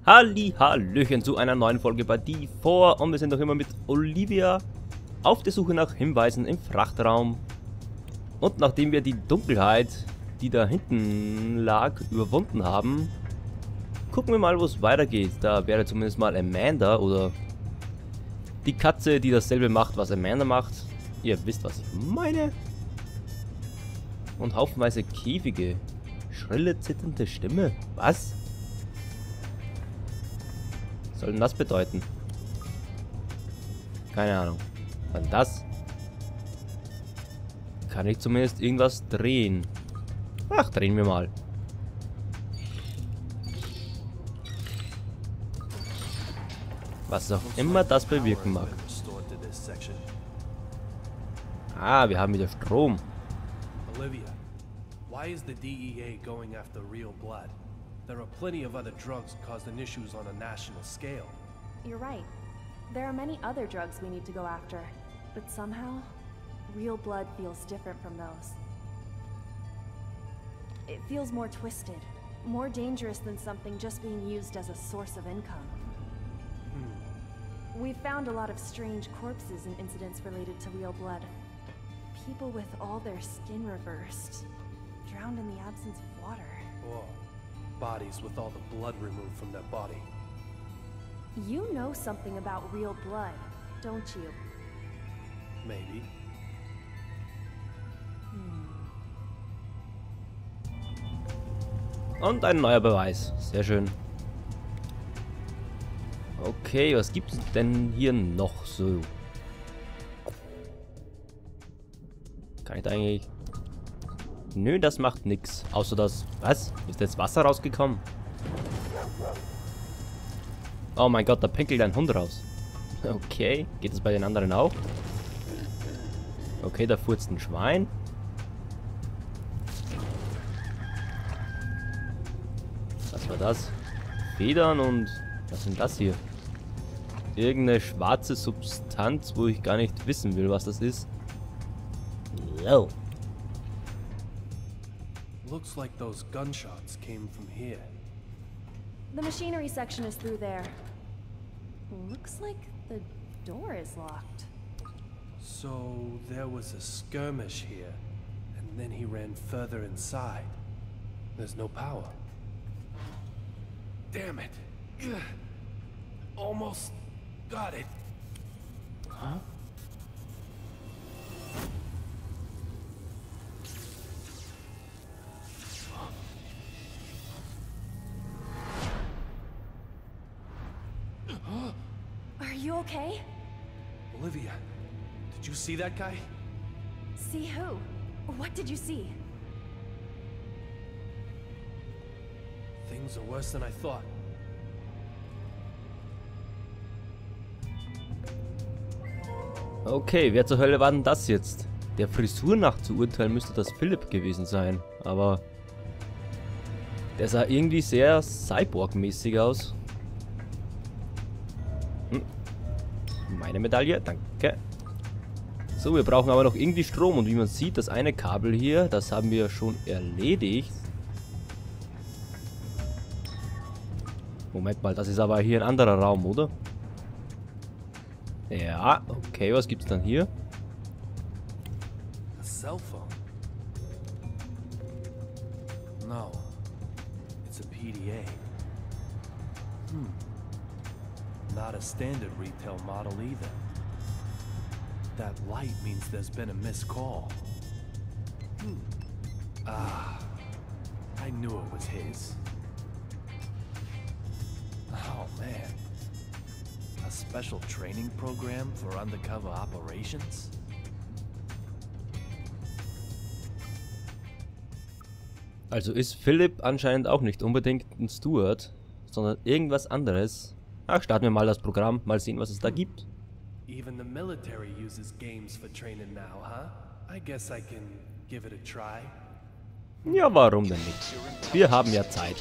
Halli, Hallöchen zu einer neuen Folge bei D4 und wir sind noch immer mit Olivia auf der Suche nach Hinweisen im Frachtraum. Und nachdem wir die Dunkelheit, die da hinten lag, überwunden haben, gucken wir mal, wo es weitergeht. Da wäre zumindest mal Amanda oder die Katze, die dasselbe macht, was Amanda macht. Ihr wisst, was ich meine. Und haufenweise Käfige. Schrille, zitternde Stimme. Was? Was soll denn das bedeuten? Keine Ahnung. Und das? Kann ich zumindest irgendwas drehen? Ach, drehen wir mal. Was auch immer das bewirken mag. Ah, wir haben wieder Strom. Olivia, why is the DEA going after real blood? There are plenty of other drugs causing issues on a national scale. You're right. There are many other drugs we need to go after, but somehow, real blood feels different from those. It feels more twisted, more dangerous than something just being used as a source of income. We've found a lot of strange corpses and incidents related to real blood. People with all their skin reversed, drowned in the absence of water. Or bodies with all the blood removed from their body. You know something about real blood, don't you? Maybe. Und ein neuer Beweis. Sehr schön. Okay, was gibt es denn hier noch so? Kann ich da eigentlich... Nö, das macht nix. Außer das... Was? Ist jetzt Wasser rausgekommen? Oh mein Gott, da pinkelt ein Hund raus. Okay, geht es bei den anderen auch? Okay, da furzt ein Schwein. Was war das? Federn und... Was sind das hier? Irgendeine schwarze Substanz, wo ich gar nicht wissen will, was das ist. Yo. Looks like those gunshots came from here. The machinery section is through there. Looks like the door is locked. So there was a skirmish here, and then he ran further inside. There's no power. Damn it. Ugh. Almost got it. Huh? Are you okay? Olivia, did you see that guy? See who? What did you see? Things are worse than I thought. Okay, wer zur Hölle war denn das jetzt? Der Frisur nach zu urteilen müsste das Philipp gewesen sein. Aber der sah irgendwie sehr Cyborg-mäßig aus. Meine Medaille, danke. So, wir brauchen aber noch irgendwie Strom. Und wie man sieht, das eine Kabel hier, das haben wir schon erledigt. Moment mal, das ist aber hier ein anderer Raum, oder? Ja, okay, was gibt's dann hier? A cell phone? No. It's a PDA. Not a standard retail model either. That light means there's been a missed call. Ah, I knew it was his. Oh man. A special training program for undercover operations? Also ist Philipp anscheinend auch nicht unbedingt ein Steward, sondern irgendwas anderes. Ach, starten wir mal das Programm, mal sehen, was es da gibt. Even the military uses games for training now, huh? I guess I can give it a try. Ja, warum denn nicht? Wir haben ja Zeit.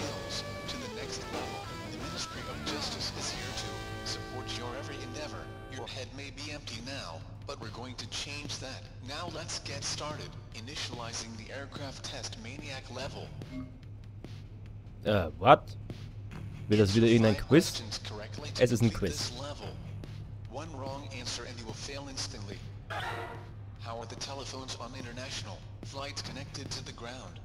But we're going to change that. Now let's get started. Initializing the aircraft test maniac level. What? Wird das wieder irgendein Quiz? Es ist ein Quiz. One wrong answer and you will fail instantly. How are the telephones on international flights connected to the ground?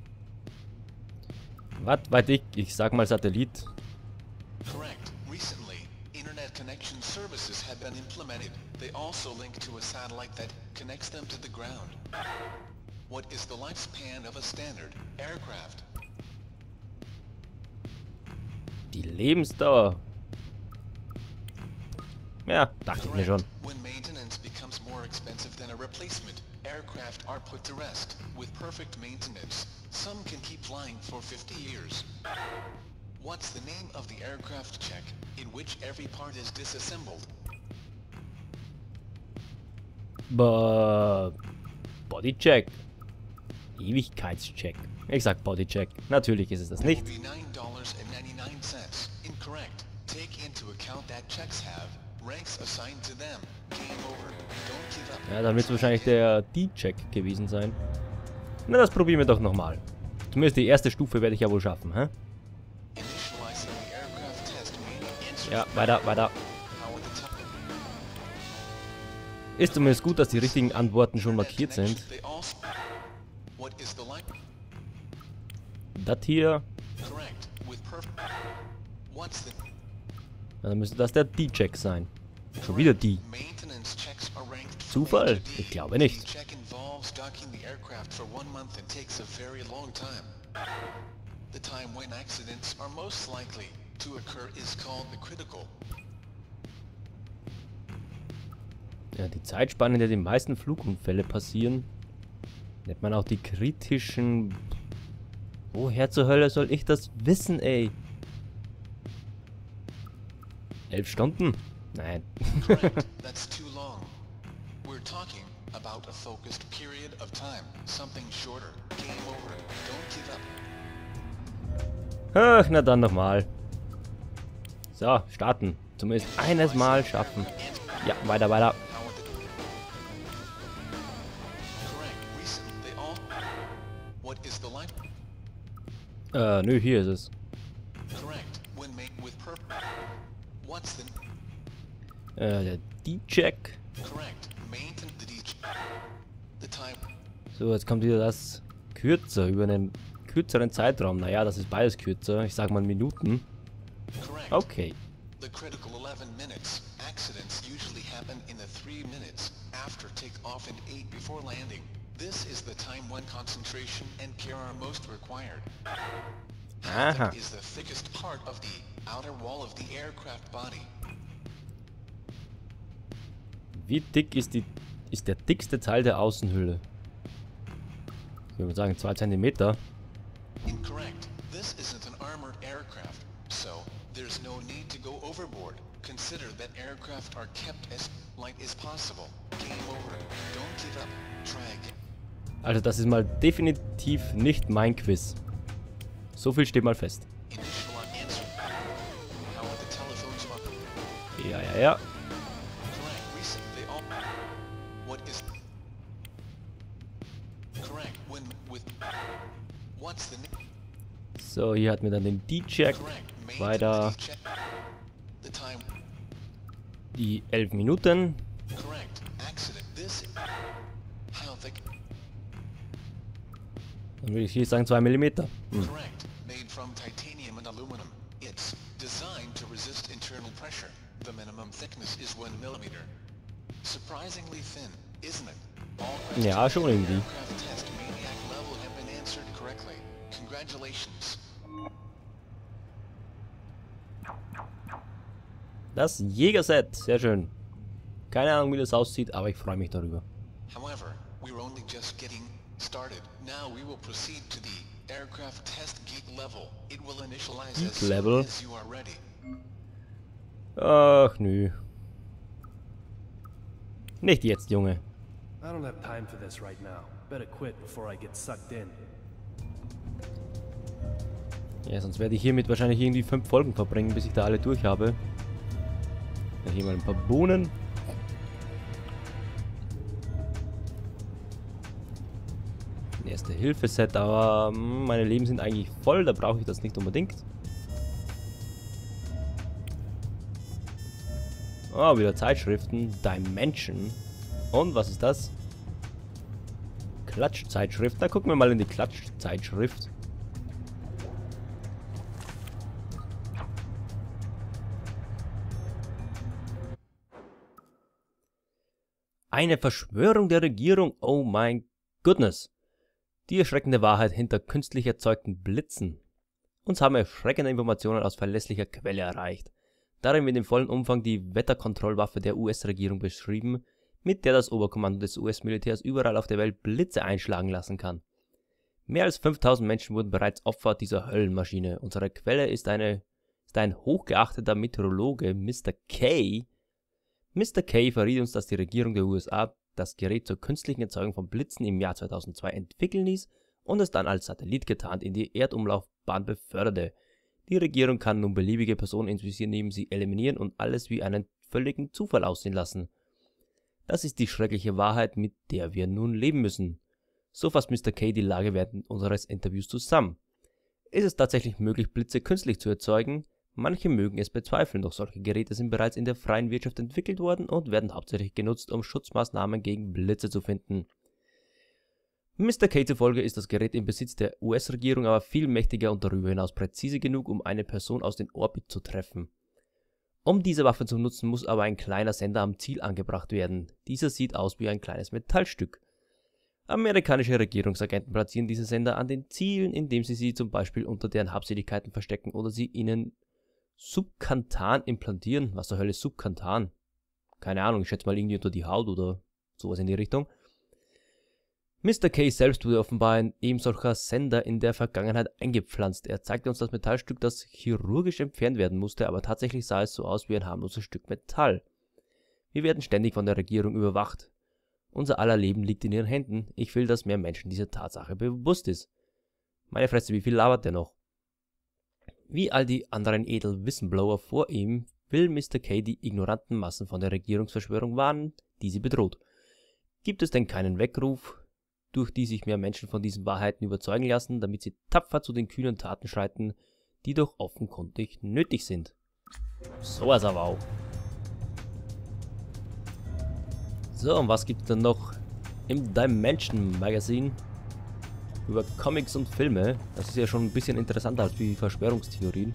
Was weiß ich? Ich sag mal Satellit. Correct. Recently, internet connection services have been implemented. They also link to a satellite that connects them to the ground. What is the lifespan of a standard aircraft? Die Lebensdauer. Ja, dachte ich mir schon. When maintenance becomes more expensive than a replacement, aircraft are put to rest. With perfect maintenance, some can keep flying for 50 years. What's the name of the aircraft check, in which every part is disassembled? Bodycheck. Ewigkeitscheck. Ich sag Bodycheck. Natürlich ist es das nicht. $9.99. Incorrect. Take into account that checks have ranks assigned to them. Game over. Don't give up. Ja, dann wird es wahrscheinlich der D-Check gewesen sein. Na, das probieren wir doch nochmal. Zumindest die erste Stufe werde ich ja wohl schaffen, hä? Initializing the aircraft test meaning answer. Ja, weiter, weiter. How are the Ist zumindest gut, dass die richtigen Antworten schon markiert sind. They also. What is the line? Das hier, Correct. With perfect. What's the dann müsste das der D-Check sein. Schon wieder die. maintenance checks are ranked from Zufall? A to D. Ich glaube nicht. The check involves docking the aircraft for 1 month and takes a very long time. The time when accidents are most likely to occur is called the critical. Ja, die Zeitspanne, in der die meisten Flugunfälle passieren, nennt man auch die kritischen... Woher zur Hölle soll ich das wissen, ey? 11 Stunden? Nein. Correct. That's too long. We're talking about a focused period of time. Something shorter. Game over. Don't give up. Ach, na dann nochmal. So, starten. Zumindest eines Mal schaffen. Ja, weiter, weiter. How are the... Correct. Recent. They all... What is the line? Nö, hier ist es. Correct. When made with per... What's the... Der D-Check. Correct. Maintain the D... The time... So, jetzt kommt wieder das kürzer, über einen kürzeren Zeitraum. Naja, das ist beides kürzer. Ich sag mal Minuten. Correct. Okay. The critical 11 minutes. Accidents usually happen in the 3 minutes after takeoff and 8 before landing. This is the time when concentration and care are most required. Aha. Is the thickest part of the outer wall of the aircraft body. Wie dick ist der dickste Teil der Außenhülle? Ich würde sagen 2 Zentimeter. Incorrect. This isn't an armored aircraft, so there's no need to go overboard. Consider that aircraft are kept as light as possible. Game over. Don't give up. Try again. Also das ist mal definitiv nicht mein Quiz. So viel steht mal fest. Initial on answer. How are the telephones on? Ja, ja, ja. Correct. Recent. They all. What is? Correct. When with. What's the name? So, hier hatten wir dann den D-Check. Correct. Weiter Check. The time. die 11 Minuten. Correct. Accident. This. How thick? Dann würde ich hier sagen 2 Millimeter. Correct. Made from titanium and aluminum. It's designed to resist internal pressure. The minimum thickness is 1 millimeter. Surprisingly thin, isn't it? All Ja, schon irgendwie. aircraft test maniac level have been answered correctly. Congratulations. Das Jägerset, sehr schön. Keine Ahnung, wie das aussieht, aber ich freue mich darüber. However, we're only just getting started. Now we will proceed to the aircraft test geek level. It will initialize Geek as soon level? as you are ready. Ach, nö. Nicht jetzt, Junge. I don't have time for this right now. Better quit before I get sucked in. Ja, sonst werde ich hiermit wahrscheinlich irgendwie 5 Folgen verbringen, bis ich da alle durch habe. Ja, hier mal ein paar Bohnen. Ein Erste-Hilfe-Set, aber meine Leben sind eigentlich voll, da brauche ich das nicht unbedingt. Oh, wieder Zeitschriften. Dimension. Und was ist das? Klatschzeitschrift. Da gucken wir mal in die Klatschzeitschrift. Eine Verschwörung der Regierung. Oh mein Goodness. Die erschreckende Wahrheit hinter künstlich erzeugten Blitzen. Uns haben erschreckende Informationen aus verlässlicher Quelle erreicht. Darin wird im vollen Umfang die Wetterkontrollwaffe der US-Regierung beschrieben, mit der das Oberkommando des US-Militärs überall auf der Welt Blitze einschlagen lassen kann. Mehr als 5000 Menschen wurden bereits Opfer dieser Höllenmaschine. Unsere Quelle ist ein hochgeachteter Meteorologe, Mr. K. Mr. K verriet uns, dass die Regierung der USA das Gerät zur künstlichen Erzeugung von Blitzen im Jahr 2002 entwickeln ließ und es dann als Satellit getarnt in die Erdumlaufbahn beförderte. Die Regierung kann nun beliebige Personen ins Visier nehmen, sie eliminieren und alles wie einen völligen Zufall aussehen lassen. Das ist die schreckliche Wahrheit, mit der wir nun leben müssen. So fasst Mr. K die Lage während unseres Interviews zusammen. Ist es tatsächlich möglich, Blitze künstlich zu erzeugen? Manche mögen es bezweifeln, doch solche Geräte sind bereits in der freien Wirtschaft entwickelt worden und werden hauptsächlich genutzt, um Schutzmaßnahmen gegen Blitze zu finden. Mr. K zufolge ist das Gerät im Besitz der US-Regierung aber viel mächtiger und darüber hinaus präzise genug, um eine Person aus dem Orbit zu treffen. Um diese Waffe zu nutzen, muss aber ein kleiner Sender am Ziel angebracht werden. Dieser sieht aus wie ein kleines Metallstück. Amerikanische Regierungsagenten platzieren diese Sender an den Zielen, indem sie zum Beispiel unter deren Habseligkeiten verstecken oder sie ihnen Subkantan implantieren. Was zur Hölle ist Subkantan? Keine Ahnung, ich schätze mal irgendwie unter die Haut oder sowas in die Richtung. Mr. K selbst wurde offenbar in eben solcher Sender in der Vergangenheit eingepflanzt. Er zeigte uns das Metallstück, das chirurgisch entfernt werden musste, aber tatsächlich sah es so aus wie ein harmloses Stück Metall. Wir werden ständig von der Regierung überwacht. Unser aller Leben liegt in ihren Händen. Ich will, dass mehr Menschen dieser Tatsache bewusst ist. Meine Fresse, wie viel labert der noch? Wie all die anderen Edelwhistleblower vor ihm, will Mr. K die ignoranten Massen von der Regierungsverschwörung warnen, die sie bedroht. Gibt es denn keinen Weckruf, durch die sich mehr Menschen von diesen Wahrheiten überzeugen lassen, damit sie tapfer zu den kühnen Taten schreiten, die doch offenkundig nötig sind? Sowas aber auch. So, und was gibt es denn noch im Dimension Magazine? Über Comics und Filme. Das ist ja schon ein bisschen interessanter als die Verschwörungstheorien.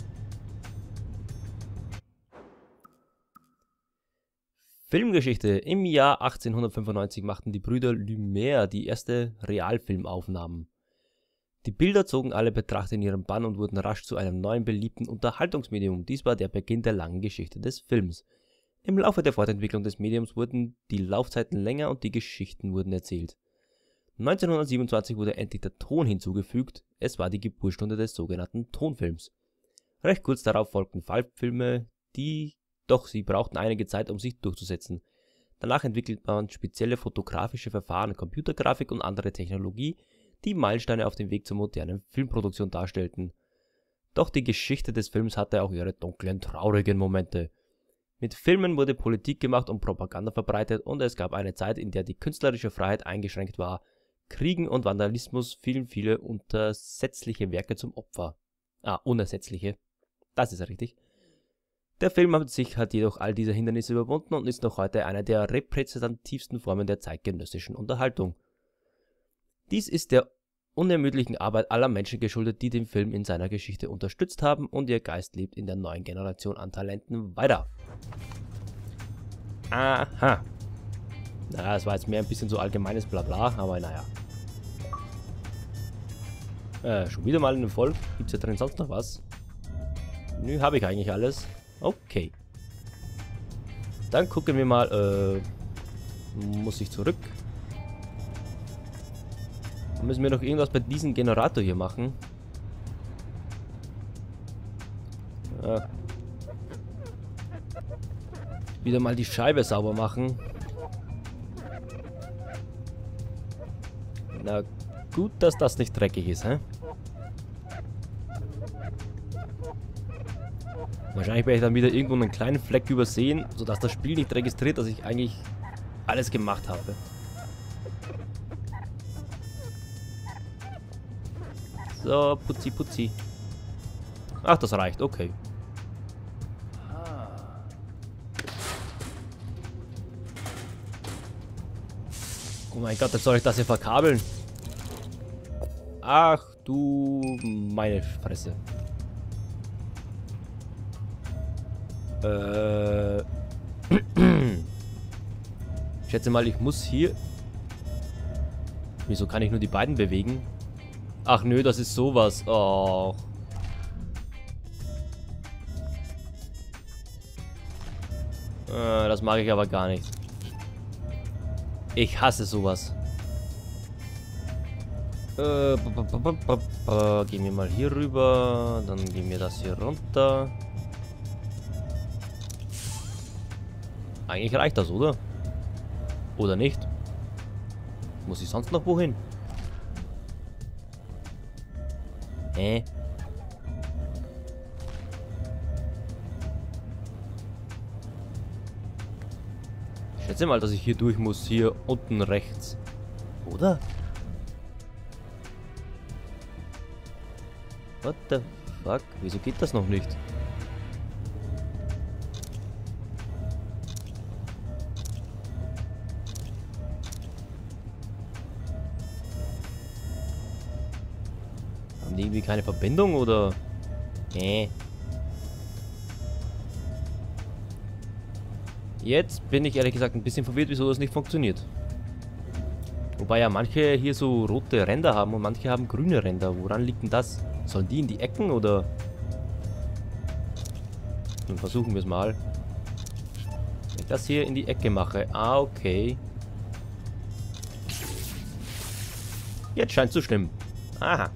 Filmgeschichte. Im Jahr 1895 machten die Brüder Lumière die erste Realfilmaufnahmen. Die Bilder zogen alle Betrachter in ihren Bann und wurden rasch zu einem neuen beliebten Unterhaltungsmedium. Dies war der Beginn der langen Geschichte des Films. Im Laufe der Fortentwicklung des Mediums wurden die Laufzeiten länger und die Geschichten wurden erzählt. 1927 wurde endlich der Ton hinzugefügt, es war die Geburtsstunde des sogenannten Tonfilms. Recht kurz darauf folgten Fallfilme, doch sie brauchten einige Zeit, um sich durchzusetzen. Danach entwickelt man spezielle fotografische Verfahren, Computergrafik und andere Technologie, die Meilensteine auf dem Weg zur modernen Filmproduktion darstellten. Doch die Geschichte des Films hatte auch ihre dunklen, traurigen Momente. Mit Filmen wurde Politik gemacht und Propaganda verbreitet und es gab eine Zeit, in der die künstlerische Freiheit eingeschränkt war. Kriegen und Vandalismus fielen viele unersetzliche Werke zum Opfer. Unersetzliche. Das ist ja richtig. Der Film hat jedoch all diese Hindernisse überwunden und ist noch heute eine der repräsentativsten Formen der zeitgenössischen Unterhaltung. Dies ist der unermüdlichen Arbeit aller Menschen geschuldet, die den Film in seiner Geschichte unterstützt haben, und ihr Geist lebt in der neuen Generation an Talenten weiter. Aha. Naja, es war jetzt mehr ein bisschen so allgemeines Blabla, aber naja. Schon wieder mal in den Volk. Gibt es da drin sonst noch was? Nö, habe ich eigentlich alles. Okay. Dann gucken wir mal, muss ich zurück? Müssen wir noch irgendwas bei diesem Generator hier machen? Wieder mal die Scheibe sauber machen. Na gut, dass das nicht dreckig ist, hä? Wahrscheinlich werde ich dann wieder irgendwo einen kleinen Fleck übersehen, sodass das Spiel nicht registriert, dass ich eigentlich alles gemacht habe. So, putzi, putzi. Ach, das reicht, okay. Oh mein Gott, jetzt soll ich das hier verkabeln. Ach du meine Fresse. Ich schätze mal, ich muss hier... Wieso kann ich nur die beiden bewegen? Ach nö, das ist sowas. Oh. Das mag ich aber gar nicht. Ich hasse sowas. Gehen wir mal hier rüber. Dann gehen wir das hier runter. Eigentlich reicht das, oder? Oder nicht? Muss ich sonst noch wohin? Ich schätze mal, dass ich hier durch muss. Hier unten rechts. Oder? What the fuck? Wieso geht das noch nicht? Haben die irgendwie keine Verbindung oder? Jetzt bin ich ehrlich gesagt ein bisschen verwirrt, wieso das nicht funktioniert. Wobei ja manche hier so rote Ränder haben und manche haben grüne Ränder. Woran liegt denn das? Sollen die in die Ecken oder? Dann versuchen wir es mal. Wenn ich das hier in die Ecke mache. Ah, okay. Jetzt scheint zu stimmen. Aha.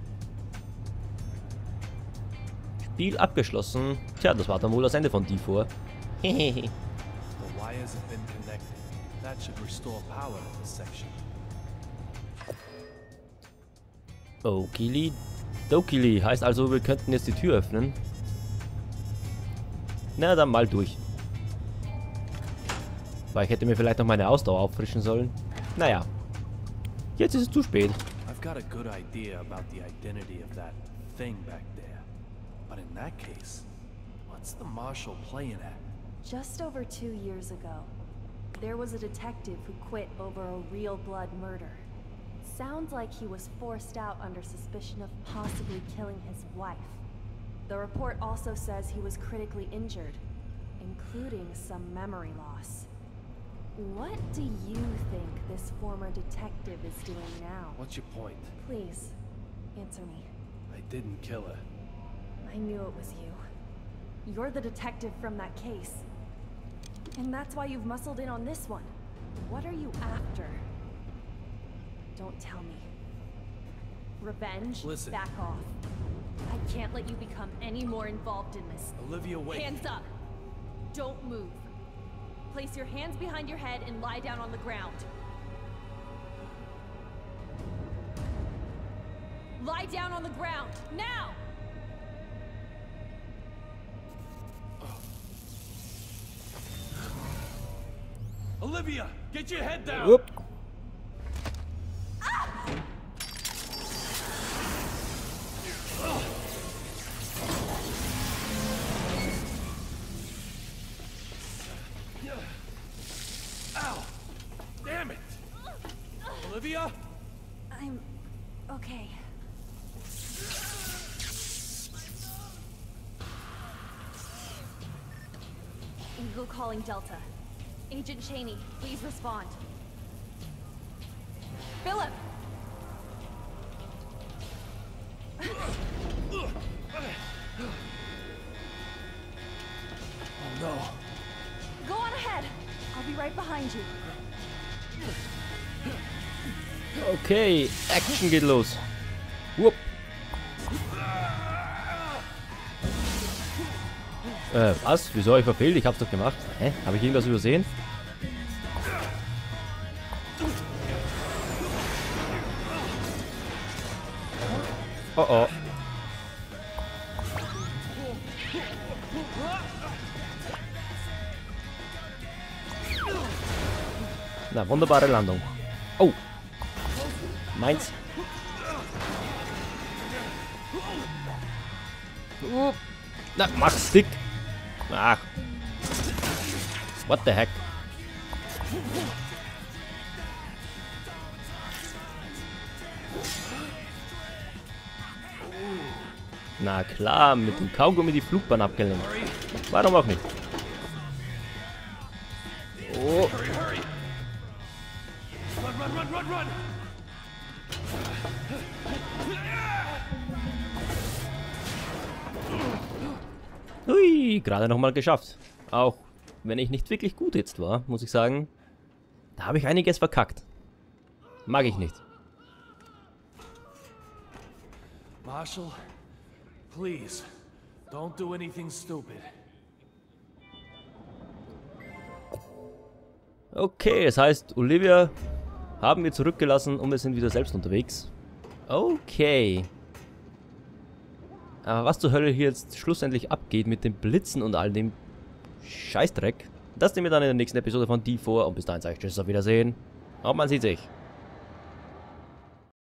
Spiel abgeschlossen. Tja, das war dann wohl das Ende von D4. Hehehe. The wires have been connected. That should restore power to this section. Okili Dokili. Heißt also, wir könnten jetzt die Tür öffnen. Na, dann mal durch. Weil ich hätte mir vielleicht noch meine Ausdauer auffrischen sollen. Naja. Jetzt ist es zu spät. I've got a good idea about the identity of that thing back there. But in that case, what's the Marshal playing at? Just over 2 years ago, there was a detective who quit over a real blood murder. Sounds like he was forced out under suspicion of possibly killing his wife. The report also says he was critically injured, including some memory loss. What do you think this former detective is doing now? What's your point? Please, answer me. I didn't kill her. I knew it was you. You're the detective from that case. And that's why you've muscled in on this one. What are you after? Don't tell me. Revenge? Listen. Back off. I can't let you become any more involved in this. Olivia, wait. Hands up! Don't move. Place your hands behind your head and lie down on the ground. Lie down on the ground, now! Olivia, get your head down! Whoop. Ow! Damn it! Olivia? I'm okay. Eagle calling Delta. Agent Cheney, please respond. Philip! Oh no. Go on ahead. I'll be right behind you. Okay, Action geht los. Whoop. Was? Wieso habe ich verfehlt? Ich hab's doch gemacht. Hä? Habe ich irgendwas übersehen? Oh oh. Na, wunderbare Landung. Oh. Meins. Na, mach Stick. Ach. What the heck? Na klar, mit dem Kaugummi die Flugbahn abgelenkt. Warum auch nicht? Oh. Hui, gerade nochmal geschafft. Auch wenn ich nicht wirklich gut jetzt war, muss ich sagen. Da habe ich einiges verkackt. Mag ich nicht. Marshall, please, don't do anything stupid. Okay, das heißt, Olivia haben wir zurückgelassen und wir sind wieder selbst unterwegs. Okay. Aber was zur Hölle hier jetzt schlussendlich abgeht mit den Blitzen und all dem Scheißdreck, das nehmen wir dann in der nächsten Episode von D4 und bis dahin sage ich tschüss, auf Wiedersehen. Und man sieht sich.